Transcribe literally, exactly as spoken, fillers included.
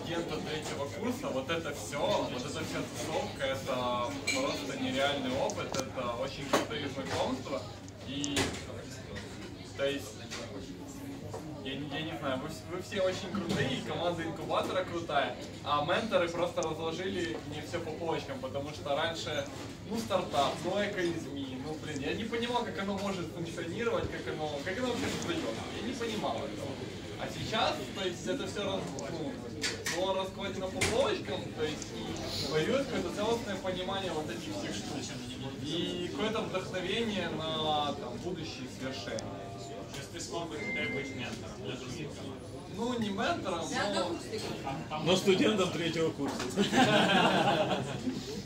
студента третьего курса, вот это все, вот эта вся тусовка, это просто нереальный опыт, это очень крутые знакомства. И, то есть, я, я не знаю, вы, вы все очень крутые, команда инкубатора крутая, а менторы просто разложили мне все по полочкам, потому что раньше, ну, стартап, ну, экоизми, ну, блин, я не понимал, как оно может функционировать, как оно, как оно вообще создается, я не понимал этого. А сейчас, то есть, это все раз, ну, было раскладено по полочкам, то есть, и появилось какое-то целостное понимание вот этих всех штук. И какое-то вдохновение на там, будущие свершения. То есть ты смог бы теперь быть ментором для других команд? Ну, не ментором, но... Но студентом третьего курса.